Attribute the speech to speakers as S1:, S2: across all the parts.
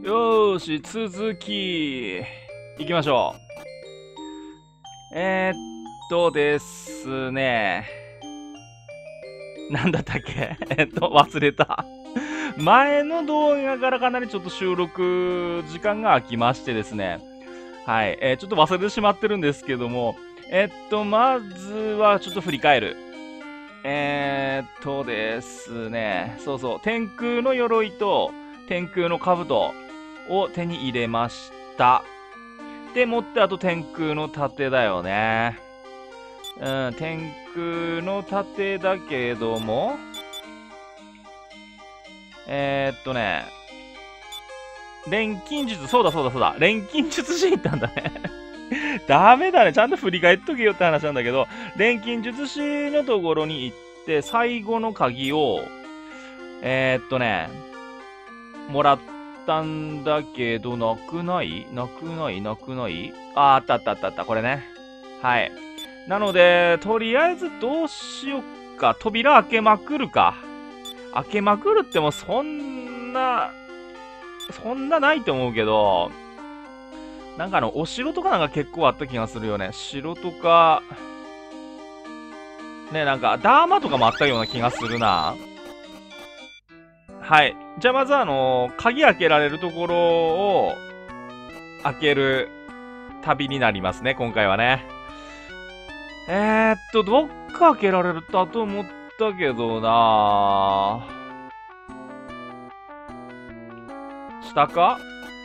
S1: よーし、続き、行きましょう。ですね。なんだったっけ忘れた。前の動画からかなりちょっと収録時間が空きましてですね。はい。ちょっと忘れてしまってるんですけども、まずはちょっと振り返る。ですね。そうそう。天空の鎧と天空の兜を手に入れました。でもってあと天空の盾だよね。うん、天空の盾だけども、錬金術、そうだ。錬金術師行ったんだね。ダメだね。ちゃんと振り返っとけよって話なんだけど、錬金術師のところに行って、最後の鍵を、もらったんだけど、なくないあった。これね。はい。なので、とりあえずどうしよっか。扉開けまくるか。開けまくるってもそんなないと思うけど、なんかお城とかなんか結構あった気がするよね。城とか、ね、なんか、ダーマとかもあったような気がするな。はい。じゃあまず鍵開けられるところを、開ける旅になりますね、今回はね。どっか開けられると思ったけどな下か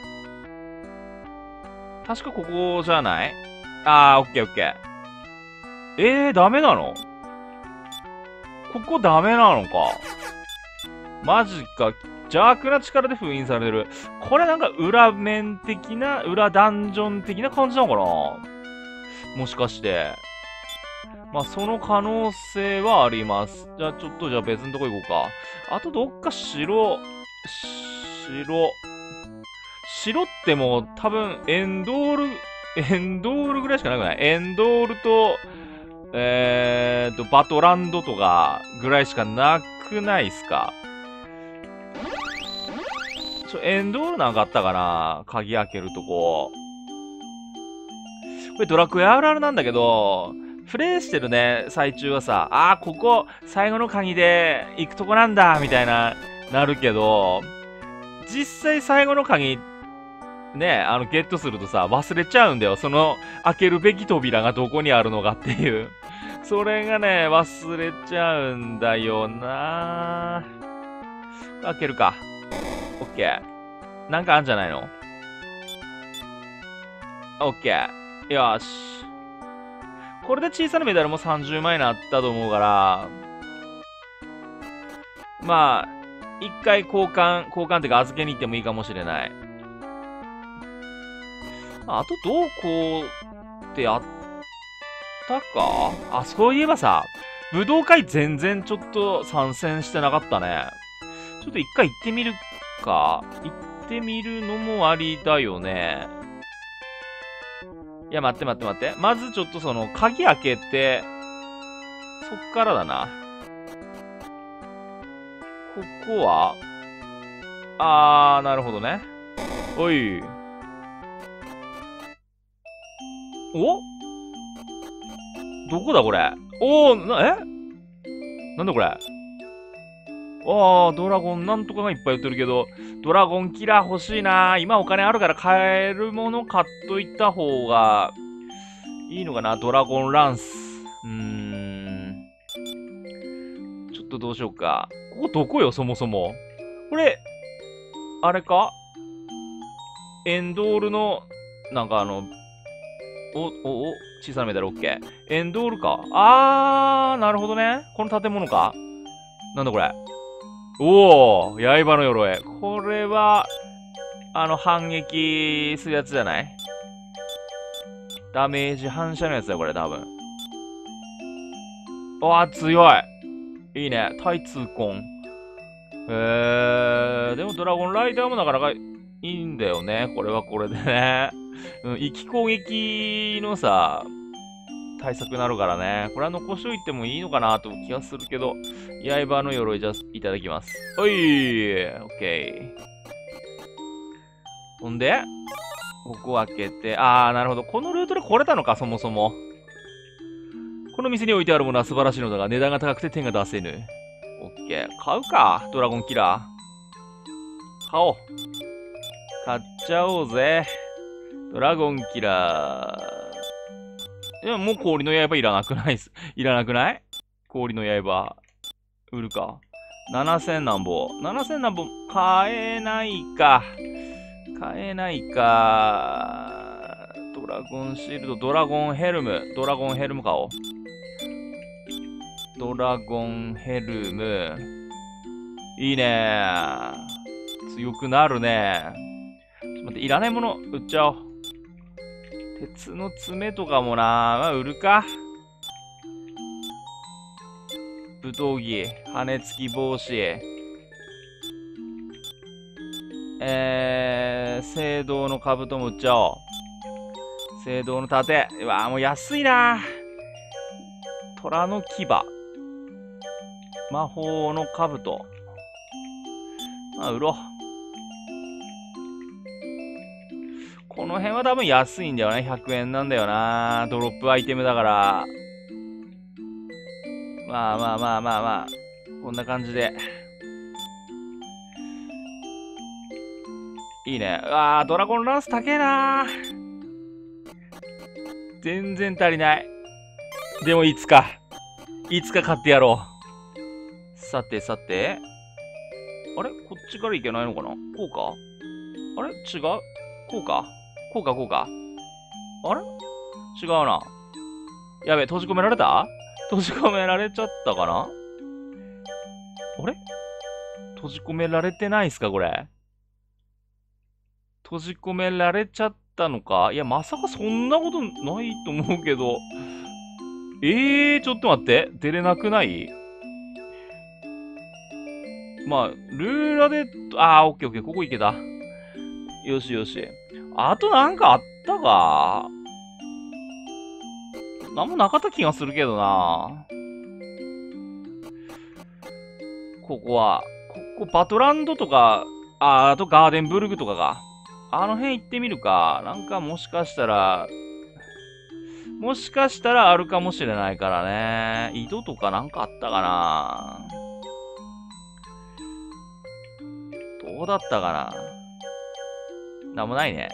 S1: 確かここじゃないオッケー。ダメなのここダメなのかマジか。邪悪な力で封印されてる。これなんか裏面的な、裏ダンジョン的な感じなのかなもしかして。まあ、その可能性はあります。じゃあ、ちょっと別のとこ行こうか。あとどっか城ってもう多分エンドールぐらいしかなくないエンドールと、バトランドとかぐらいしかなくないっすかエンドールなんかあったかな鍵開けるとこ。これドラクエあるあるなんだけど、プレイしてるね、最中はさ、ここ最後の鍵で行くとこなんだみたいな、なるけど、実際最後の鍵、ね、ゲットするとさ、忘れちゃうんだよ。その、開けるべき扉がどこにあるのかっていう。それがね、忘れちゃうんだよな開けるか。オッケー。なんかあんじゃないのオッケー。よし。これで小さなメダルも30枚になったと思うから、まあ、一回交換っていうか預けに行ってもいいかもしれない。あとどうこうってあったかそういえばさ、武道会全然ちょっと参戦してなかったね。ちょっと一回行ってみるか。行ってみるのもありだよね。いや、待って。まずちょっとその、鍵開けて、そっからだな。ここはなるほどね。おい。おどこだこれなんだこれドラゴンなんとかがいっぱい売ってるけど、ドラゴンキラー欲しいな今お金あるから買えるもの買っといた方がいいのかなドラゴンランス。ちょっとどうしようか。ここどこよ、そもそも。これ、あれかエンドールの、なんか小さなメダル OK。エンドールか。なるほどね。この建物か。なんだこれ。刃の鎧。これは、反撃するやつじゃないダメージ反射のやつだよ、これ、多分。強い。いいね。対痛恨。でもドラゴンライダーもなかなかいいんだよね。これはこれでね。息攻撃の対策になるからね。これは残しといてもいいのかなと気がするけど、刃の鎧じゃいただきます。オッケー。 ほんで、ここ開けて、あー、なるほど。このルートで来れたのか、そもそも。この店に置いてあるものは素晴らしいのだが、値段が高くて手が出せぬ。オッケー。買うか、ドラゴンキラー。買おう。買っちゃおうぜ。ドラゴンキラー。いや、もう氷の刃いらなくないっす。いらなくない？氷の刃。売るか。7000なんぼ。7000なんぼ、買えないか。買えないか。ドラゴンシールド、ドラゴンヘルム。ドラゴンヘルム買おう。ドラゴンヘルム。いいね。強くなるね。ちょっと待って、いらないもの売っちゃおう。鉄の爪とかもな。まあ、売るか。武闘技、羽付き帽子。青銅の兜も売っちゃおう。青銅の盾。うわもう安いな。虎の牙。魔法の兜。まあ、売ろう。この辺は多分安いんだよね。100円なんだよな。ドロップアイテムだから。まあまあまあまあまあ。こんな感じで。いいね。うわー、ドラゴンランス高えな。全然足りない。でもいつか買ってやろう。さてさて。あれこっちから行けないのかな。こうか。あれ違う。こうか。こうかこうか。あれ違うな。やべ、閉じ込められた？閉じ込められちゃったかな。あれ閉じ込められてないっすかこれ。閉じ込められちゃったのか。いや、まさかそんなことないと思うけど。ちょっと待って。出れなくない？まあ、ルーラで、オッケーオッケー。ここ行けた。よしよし。あとなんかあったか？なんもなかった気がするけどな。ここは、ここバトランドとか、あとガーデンブルグとかが。あの辺行ってみるか。なんかもしかしたらあるかもしれないからね。井戸とかなんかあったかな。どうだったかな。なんもないね。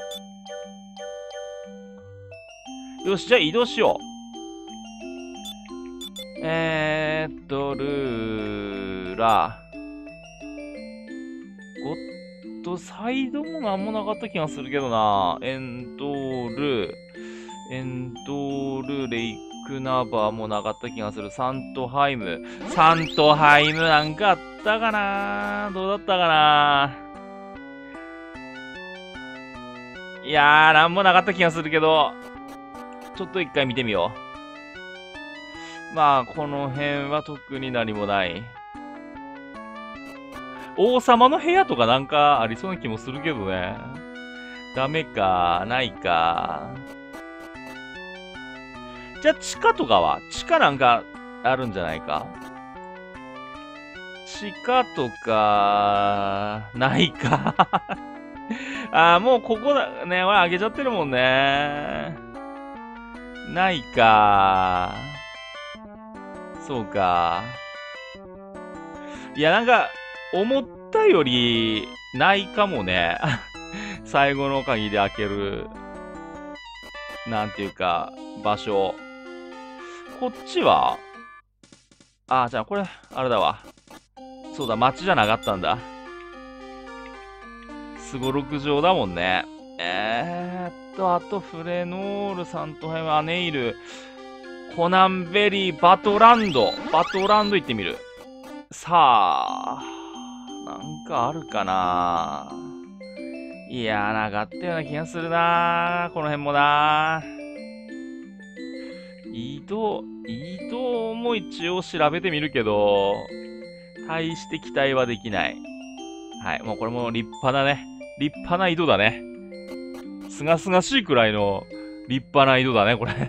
S1: よし、じゃあ移動しよう。ルーラ。ゴッドサイドもなんもなかった気がするけどな。エンドル、レイクナバーもなかった気がする。サントハイムなんかあったかな。どうだったかな。いやー、なんもなかった気がするけど、ちょっと一回見てみよう。まあ、この辺は特に何もない。王様の部屋とかなんかありそうな気もするけどね。ダメか、ないか。じゃあ地下とかは？地下なんかあるんじゃないか。地下とか、ないか。もうここだね。俺上げちゃってるもんね。ないか。そうか。いや、なんか、思ったより、ないかもね。最後の鍵で開ける、なんていうか、場所。こっちはじゃあこれ、あれだわ。そうだ、街じゃなかったんだ。スゴロク城だもんね。あと、フレノール、サントハイム、アネイル、コナンベリー、バトランド行ってみる。さあ、なんかあるかな。いやー、なかったような気がするなー。この辺もなー。移動も一応調べてみるけど、大して期待はできない。はい、もうこれも立派な井戸だね。すがすがしいくらいの立派な井戸だね、これ。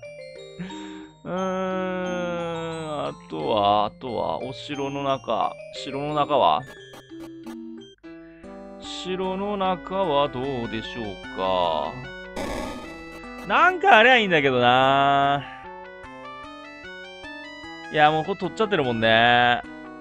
S1: あとは、お城の中は城の中はどうでしょうか。なんかありゃいいんだけどな。いや、もうこれ取っちゃってるもんね。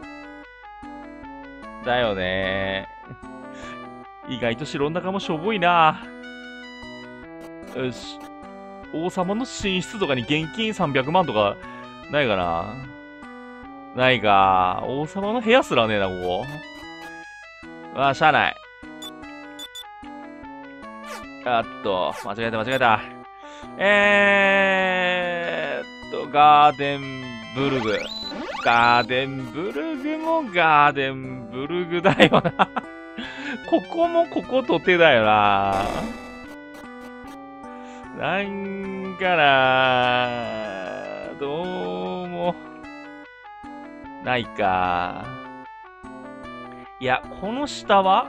S1: だよね。意外と城の中もしょぼいな。よし。王様の寝室とかに現金300万とか、ないかな。ないか。王様の部屋すらねえな、ここ。まあ、しゃあない。間違えた。ガーデンブルグ。ガーデンブルグもガーデンブルグだよな。ここもここと手だよな。なんかな、どうも、ないか。いや、この下は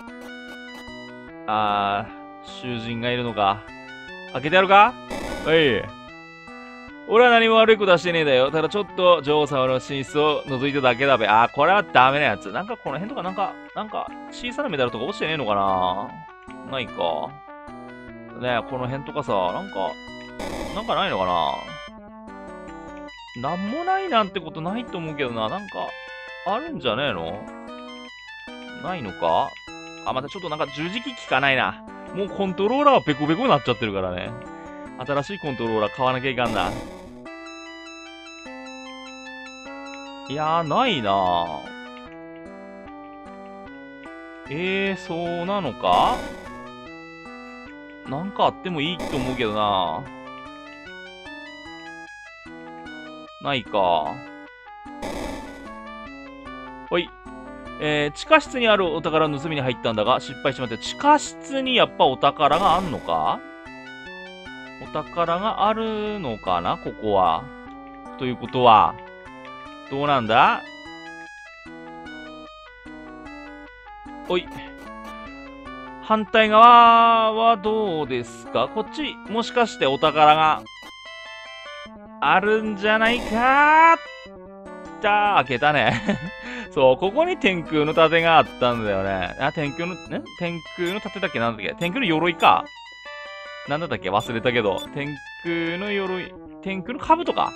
S1: 囚人がいるのか。開けてやるか。はい。俺は何も悪いことはしてねえだよ。ただちょっと女王様の寝室を覗いただけだべ。これはダメなやつ。なんかこの辺とかなんか小さなメダルとか落ちてねえのかな。ないか。ねえ、この辺とかさ、なんかないのかな。なんもないなんてことないと思うけどな。なんか、あるんじゃねえの。ないのか。またちょっとなんか十字キー効かないな。もうコントローラーはペコペコになっちゃってるからね。新しいコントローラー買わなきゃいかんな。いやー、ないなそうなのか。なんかあってもいいと思うけどな。ないか。ほい。地下室にあるお宝を盗みに入ったんだが、失敗しまって。地下室にやっぱお宝があんのか。お宝があるのかな、ここは。ということは、どうなんだ。おい。反対側はどうですか。こっち、もしかしてお宝があるんじゃないか。開けたね。そう、ここに天空の盾があったんだよね。天空の盾だっけ。なんだっけ。天空の鎧か。なんだったっけ忘れたけど。天空の鎧、天空の兜か。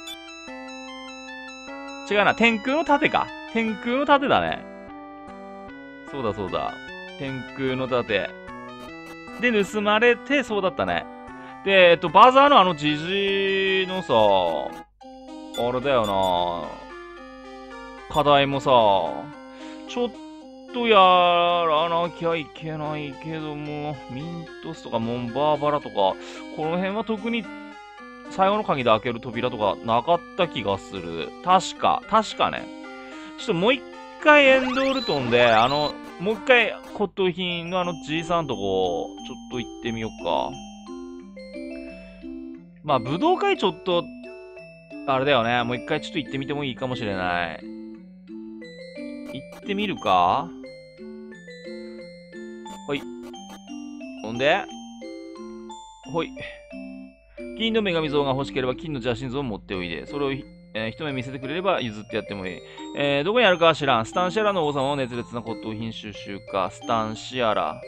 S1: 違うな。天空の盾か。天空の盾だね。そうだ。天空の盾。で、盗まれて、そうだったね。で、バザーのジジのさ、あれだよな。課題もさ、ちょっとやらなきゃいけないけども、ミントスとかモンバーバラとか、この辺は特に最後の鍵で開ける扉とかなかった気がする。確かね。ちょっともう一回エンドール飛んで、もう一回骨董品のじいさんとこ、ちょっと行ってみようか。まあ、武道会ちょっと、あれだよね。もう一回ちょっと行ってみてもいいかもしれない。行ってみるか。ほい。ほんで、ほい。金の女神像が欲しければ金の邪神像を持っておいで。それを、一目見せてくれれば譲ってやってもいい。どこにあるかは知らん。スタンシアラの王様の熱烈な骨董品収集か。スタンシアラ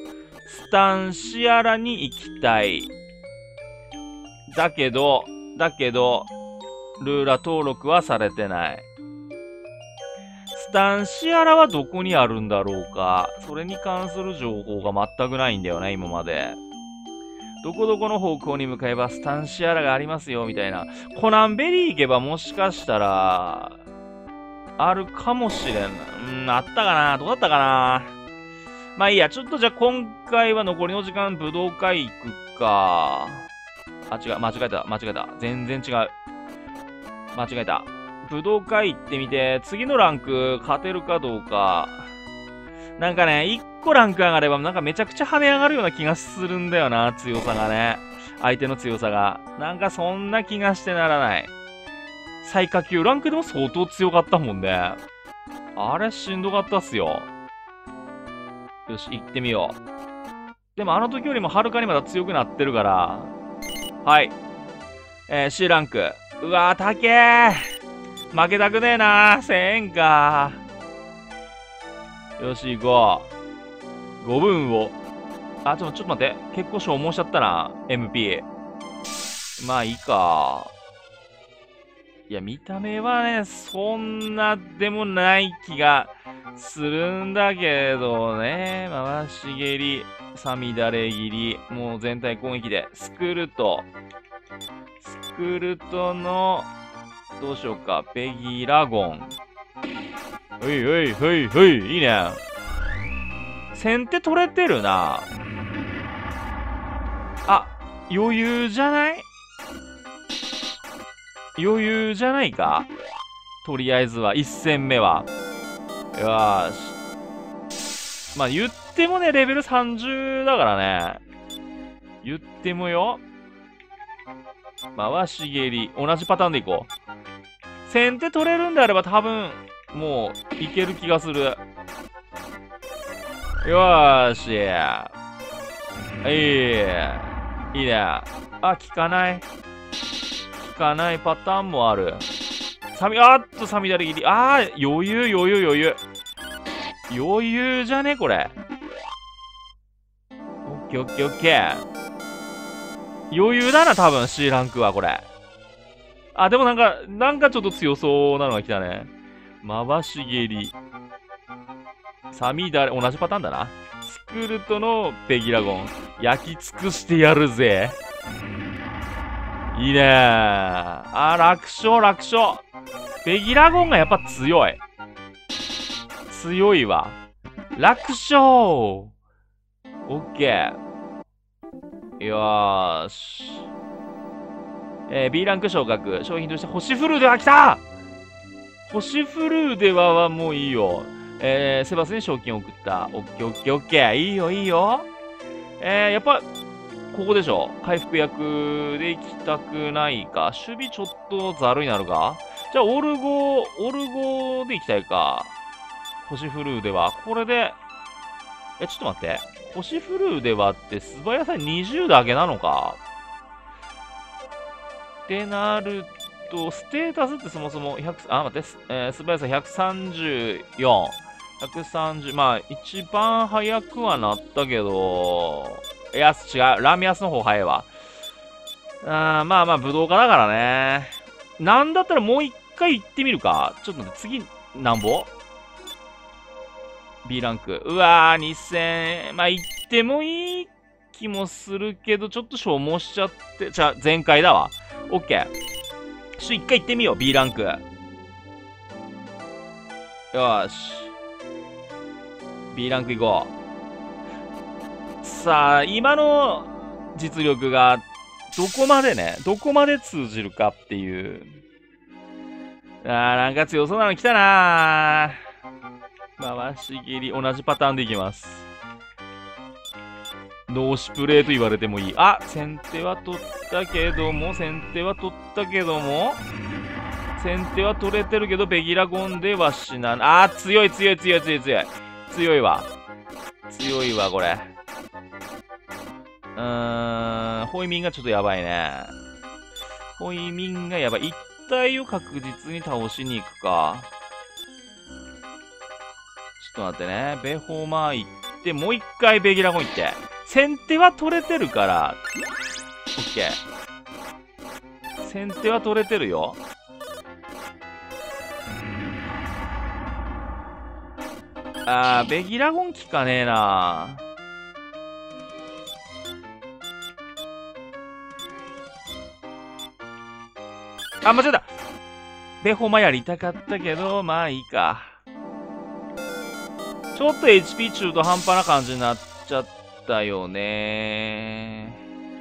S1: に行きたい。だけど、ルーラ登録はされてない。スタンシアラはどこにあるんだろうか。それに関する情報が全くないんだよね、今まで。どこどこの方向に向かえばスタンシアラがありますよ、みたいな。コナンベリー行けばもしかしたら、あるかもしれん。あったかな。どうだったかな。まあいいや、ちょっとじゃあ今回は残りの時間武道会行くか。間違えた。全然違う。間違えた。武道会行ってみて、次のランク勝てるかどうか。なんかね、1個ランク上がれば、なんかめちゃくちゃ跳ね上がるような気がするんだよな、強さがね。相手の強さが。なんかそんな気がしてならない。最下級ランクでも相当強かったもんね。あれしんどかったっすよ。よし、行ってみよう。でもあの時よりもはるかにまだ強くなってるから。はい。C ランク。うわー、高えー。負けたくねえなー。1000円かー。よし、行こ 5分を。あ、ちょっと待って。結構消耗しちゃったな。MP。まあいいか。いや、見た目はね、そんなでもない気がするんだけどね。回し蹴り、さみだれ切り、もう全体攻撃で。スクルトの、どうしようか。ベギラゴン。ほいほいほいほい、いいね。先手取れてるな。あ、余裕じゃないか、とりあえずは、1戦目は。よーし。まあ、言ってもね、レベル30だからね。言ってもよ。回し蹴り。同じパターンでいこう。先手取れるんであれば多分、もう、いける気がする。よーし。いいね。あ、効かない。効かないパターンもある。さみだれ切り。余裕。余裕じゃねこれ。オッケー。余裕だな、多分 C ランクはこれ。あ、でもなんかちょっと強そうなのが来たね。回し蹴り。さみだれ、同じパターンだな。スクルトのペギラゴン。焼き尽くしてやるぜ。いいねー。あ、楽勝。ペギラゴンがやっぱ強い。強いわ。楽勝。オッケー。よーし。B ランク昇格。商品として星フルーデは来た。星フルーデはもういいよ。セバスに賞金を送った。オッケー。いいよ。やっぱ、ここでしょ。回復役で行きたくないか。守備ちょっとざるになるか。じゃあ、オルゴで行きたいか。星フルーデは。これで、ちょっと待って。星フルーデはって素早さ20だけなのか。ってなると、ステータスってそもそも素早さ134。130、まあ、一番早くはなったけど、違う。ラミアスの方早いわ。まあ、武道家だからね。なんだったらもう一回行ってみるか。ちょっと待って、次、なんぼ ?B ランク。うわー、2000。まあ、行ってもいい気もするけど、ちょっと消耗しちゃって。全開だわ。オッケー。一回行ってみよう、B ランク。よーし。B ランク行こう。さあ、今の実力がどこまで通じるかっていう。なんか強そうなの来たなー。回し蹴り、同じパターンでいきます。ノーシプレイと言われてもいい。あ、先手は取ったけども、先手は取れてるけど、ベギラゴンでは死なない。強い。強いわ、これ。ホイミンがちょっとやばいね。一体を確実に倒しに行くか。ちょっと待ってね。ベホマ行って、もう一回ベギラゴン行って。先手は取れてるから。オッケー。先手は取れてるよ。ベギラゴン効かねえな。間違えた。ベホマやりたかったけど、まあいいか。ちょっと HP 中途半端な感じになっちゃったよね。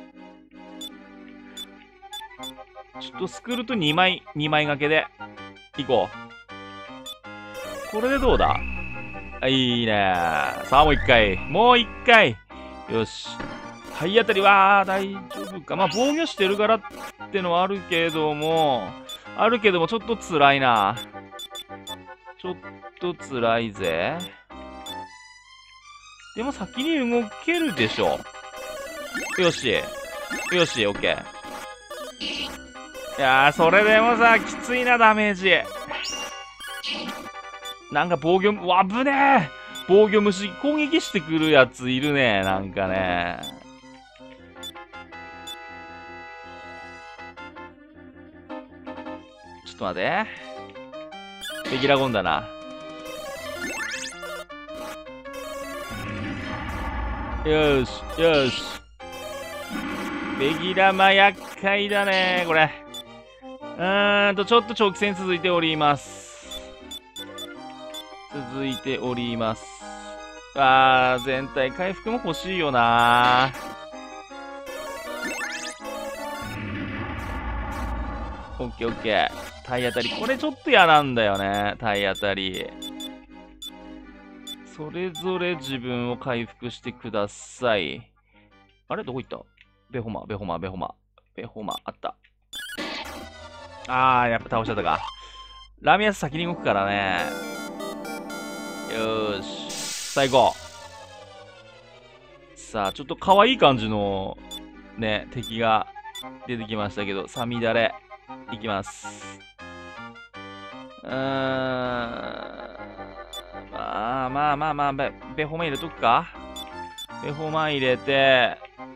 S1: ちょっとスクルと2枚掛けでいこう。これでどうだ。いいね。さあ、もう一回。よし。体当たりは大丈夫か。まあ、防御してるからってのはあるけども、ちょっと辛いな。ちょっと辛いぜ。でも先に動けるでしょ。よし、オッケー。いやー、それでもさ、きついな、ダメージ。なんか危ねえ。 防御虫攻撃してくるやついるね。なんかね。ちょっと待って。ベギラゴンだな。よし、よし。ベギラマ厄介だね、これ。ちょっと長期戦続いております。続いております。全体回復も欲しいよな。オッケーオッケー。体当たり。これちょっと嫌なんだよね。体当たり。それぞれ自分を回復してください。あれどこ行った？ベホマ、ベホマ、ベホマ。ベホマ、あった。やっぱ倒しちゃったか。ラミアス先に動くからね。よーし。最後。さあ、ちょっと可愛い感じの、ね、敵が出てきましたけど、サミダレ、いきます。まあ、ベホマ入れとくか。ベホマ入れて、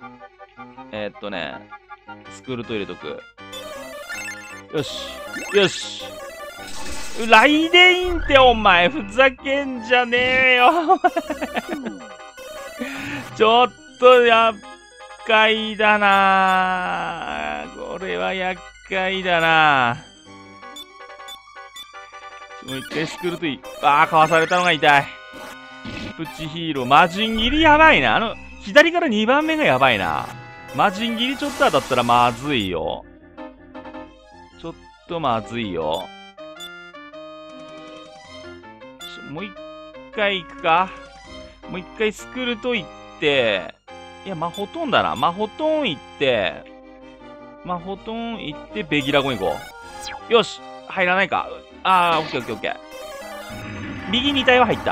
S1: スクールト入れとく。よし。よし。ライデインってお前、ふざけんじゃねえよ。ちょっと厄介だな。これは厄介だな。もう一回スクールトいい。かわされたのが痛い。プチヒーロー。マジンギリやばいな。左から2番目がやばいな。マジンギリちょっと当たったらまずいよ。ちょっとまずいよ。もう一回行くか。もう一回スクールト行って、いや、マホトンだな。マホトン行って、ベギラゴン行こう。よし入らないか。オッケーオッケーオッケー。右2体は入った。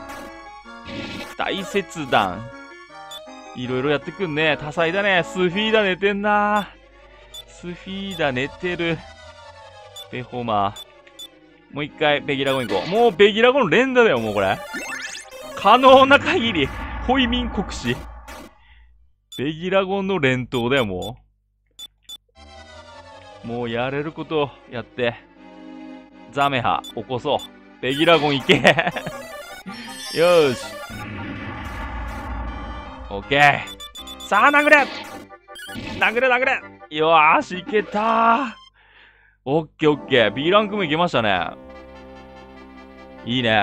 S1: 大切断。いろいろやってくんね。多彩だね。スフィーダ寝てんな。スフィーダ寝てる。ベホマ。もう一回ベギラゴン行こう。もうベギラゴン連打だよ、もうこれ。可能な限り、ホイミン国士。ベギラゴンの連投だよ、もう。もうやれることやって。ザメハ、起こそう。ベギラゴン行け。よーし。オッケー。さあ、殴れ殴れ殴れよーし、いけたー。オッケーオッケー。B ランクもいけましたね。いいね。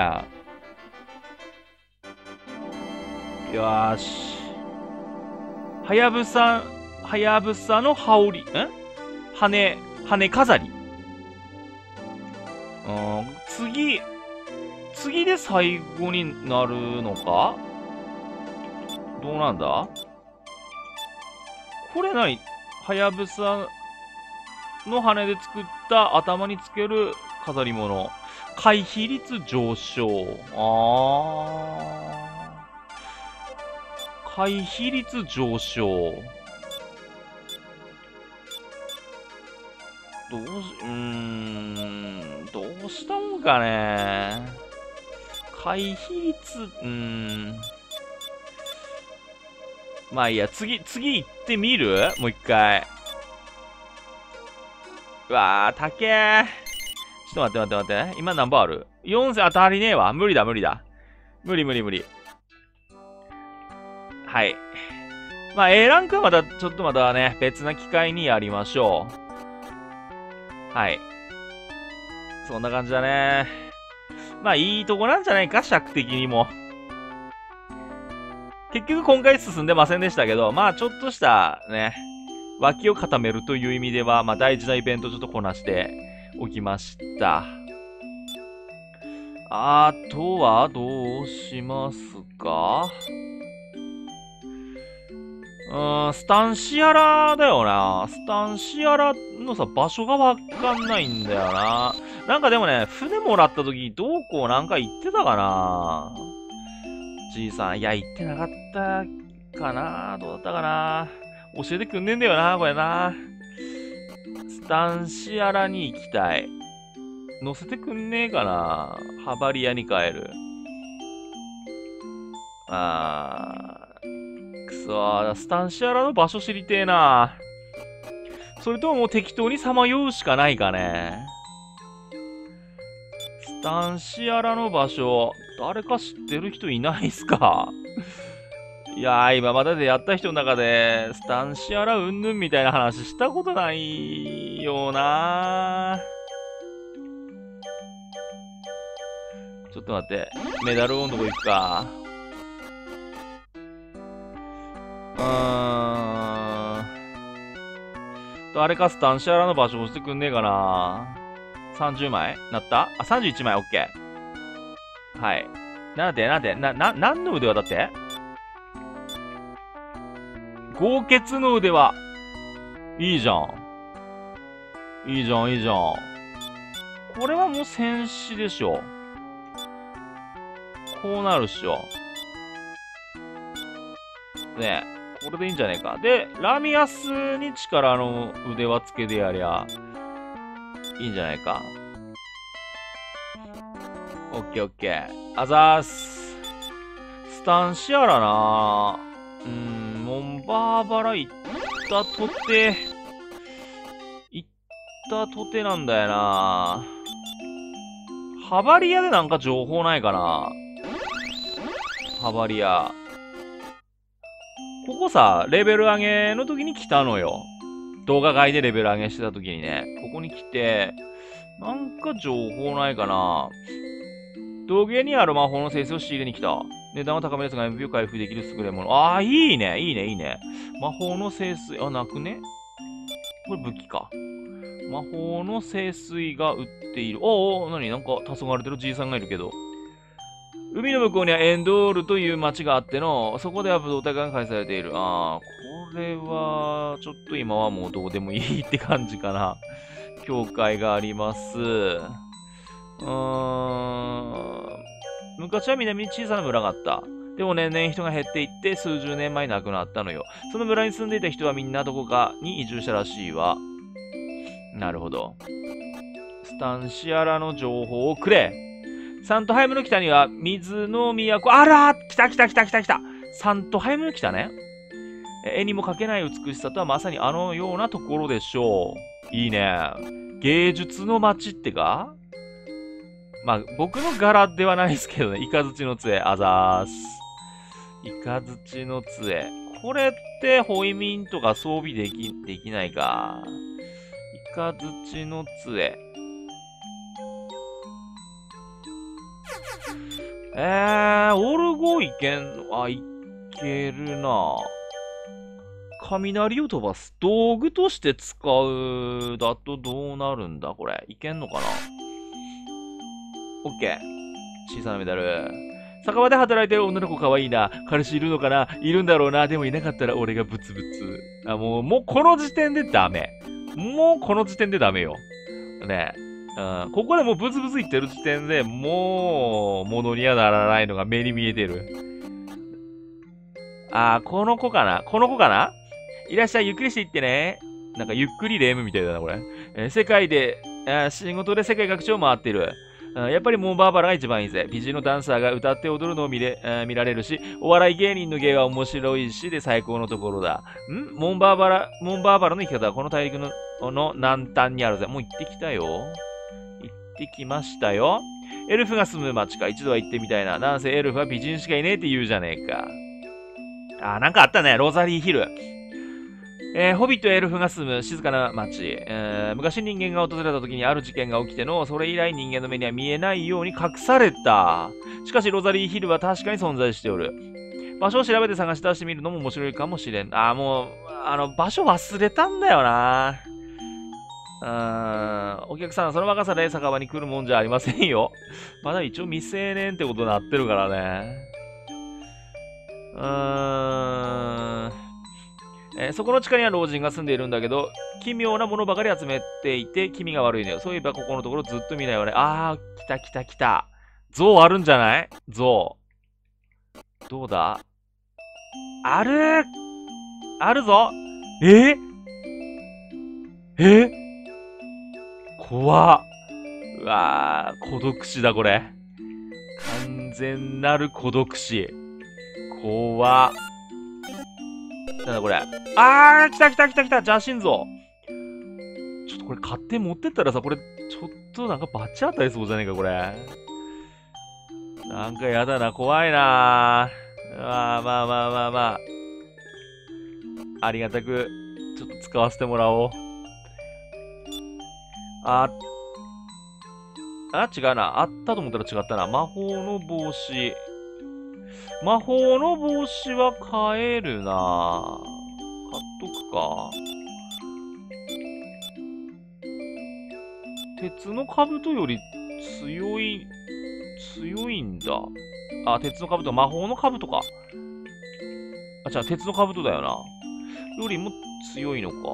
S1: よーし。はやぶさの羽織。羽飾り。次で最後になるのか？どうなんだ？これ何？はやぶさの羽で作った頭につける飾り物。回避率上昇。回避率上昇。どうしたもんかね。回避率、まあいいや、次行ってみる？もう一回。うわー、高え。ちょっと待って。今何番ある？ 4000 当たりねえわ。無理だ。無理。はい。まあ A ランクはまた、ちょっとまたね、別な機会にやりましょう。はい。そんな感じだね。まあいいとこなんじゃないか、尺的にも。結局今回進んでませんでしたけど、まあちょっとしたね、脇を固めるという意味では、まあ大事なイベントちょっとこなしておきました。あとはどうしますか？スタンシアラだよな。スタンシアラのさ、場所がわかんないんだよな。なんかでもね、船もらった時、どうこうなんか言ってたかな？じいさん。いや、言ってなかったかな？どうだったかな？教えてくんねえんだよな、これな。スタンシアラに行きたい。乗せてくんねえかな？ハバリアに帰る。 くそー、スタンシアラの場所知りてえな。それとももう適当にさまようしかないかね。スタンシアラの場所、誰か知ってる人いないっすか？いやー、今まででやった人の中で、スタンシアラうんぬんみたいな話したことないよな。ちょっと待って。メダルオンどこ行くか。誰かスタンシアラの場所押してくんねえかな。30枚なったあ、31枚、オッケー。はい。何の腕輪だって豪傑の腕輪。いいじゃん。いいじゃん、いいじゃん。これはもう戦士でしょ。こうなるっしょ。ねえ。これでいいんじゃねえか。で、ラミアスに力の腕輪つけてやりゃ、いいんじゃないか。オッケーオッケー。あざーす。スタンシアラなモンバーバラ行ったとて、なんだよな。ハバリアでなんか情報ないかな。ハバリア。ここさ、レベル上げの時に来たのよ。動画外でレベル上げしてた時にね。ここに来て、なんか情報ないかな。道芸にある魔法の性質を仕入れに来た。値段は高めですが MP を回復できる優れもの。ああ、いいね、いいね、いいね。魔法の聖水、あ、なくねこれ武器か。魔法の聖水が売っている。なになんか黄昏れてるじいさんがいるけど。海の向こうにはエンドールという町があっての、そこでは武道大会が開催されている。ああ、これは、ちょっと今はもうどうでもいいって感じかな。教会があります。昔は南に小さな村があった。でも年々人が減っていって数十年前に亡くなったのよ。その村に住んでいた人はみんなどこかに移住したらしいわ。なるほど。スタンシアラの情報をくれ。サントハイムの北には水の都。あら来た。サントハイムの北ね。絵にも描けない美しさとはまさにあのようなところでしょう。いいね。芸術の街ってかまあ、僕の柄ではないですけどね。イカズチの杖、あざーす。イカズチの杖。これって、ホイミンとか装備できないか。イカズチの杖。オルゴいけんの？いけるな。雷を飛ばす。道具として使うだとどうなるんだこれ。いけんのかな？オッケー。小さなメダル。酒場で働いてる女の子かわいいな。彼氏いるのかないるんだろうな。でもいなかったら俺がブツブツ。もうこの時点でダメ。もうこの時点でダメよ。ねここでもうブツブツ言ってる時点でもう、ものにはならないのが目に見えてる。この子かないらっしゃい、ゆっくりしていってね。なんかゆっくりレームみたいだな、これ。世界で、仕事で世界各地を回っている。やっぱりモンバーバラが一番いいぜ。美人のダンサーが歌って踊るのを見られるし、お笑い芸人の芸は面白いしで最高のところだ。モンバーバラの生き方はこの大陸の南端にあるぜ。もう行ってきたよ。行ってきましたよ。エルフが住む町か。一度は行ってみたいな。なんせエルフは美人しかいねえって言うじゃねえか。なんかあったね。ロザリーヒル。ホビットエルフが住む静かな町、昔人間が訪れた時にある事件が起きての、それ以来人間の目には見えないように隠された。しかしロザリーヒルは確かに存在しておる。場所を調べて探し出してみるのも面白いかもしれん。もう、場所忘れたんだよな。お客さん、その若さで酒場に来るもんじゃありませんよ。まだ一応未成年ってことになってるからね。そこの地下には老人が住んでいるんだけど、奇妙なものばかり集めていて、気味が悪いのよ。そういえばここのところずっと見ないよね。来た。象あるんじゃない象。どうだあるぞ怖っ。うわ孤独死だ、これ。完全なる孤独死。 怖っ。なんだこれ。あー、来た来た来た来た。邪神像。ちょっとこれ買って持ってったらさ、これ、ちょっとなんかバチ当たりそうじゃねえか、これ。なんかやだな、怖いな。まあまあまあまあまあ。ありがたく、ちょっと使わせてもらおう。違うな。あったと思ったら違ったな。魔法の帽子。魔法の帽子は買えるな。買っとくか。鉄の兜より強いんだ。あ、鉄の兜、魔法の兜か。あ、鉄の兜だよな。よりも強いのか。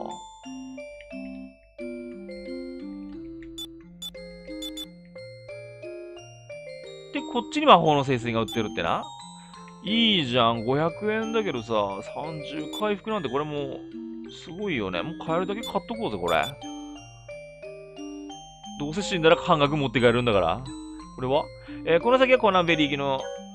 S1: で、こっちに魔法の聖水が売ってるってな。いいじゃん。500円だけどさ、30回復なんてこれもう、すごいよね。もう買えるだけ買っとこうぜ、これ。どうせ死んだら半額持って帰るんだから。これはこの先はコナンベリー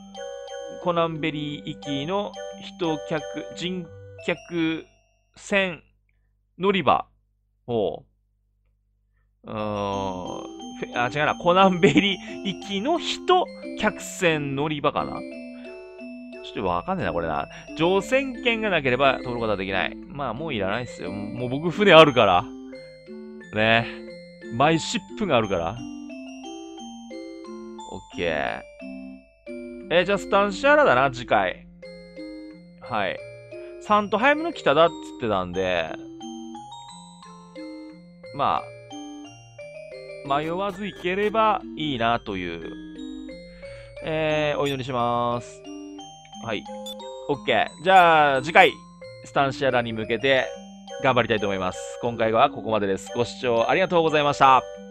S1: 行きの人船乗り場を、違うな。コナンベリー行きの客船乗り場かな。ちょっとわかんねえな、これな。乗船券がなければ通ることはできない。まあ、もういらないっすよ。もう僕船あるから。ね。マイシップがあるから。オッケー。じゃあスタンシャラだな、次回。はい。サントハイムの北だっつってたんで、まあ、迷わず行ければいいなという、お祈りします。はい。OK。じゃあ、次回、スタンシアラに向けて頑張りたいと思います。今回はここまでです。ご視聴ありがとうございました。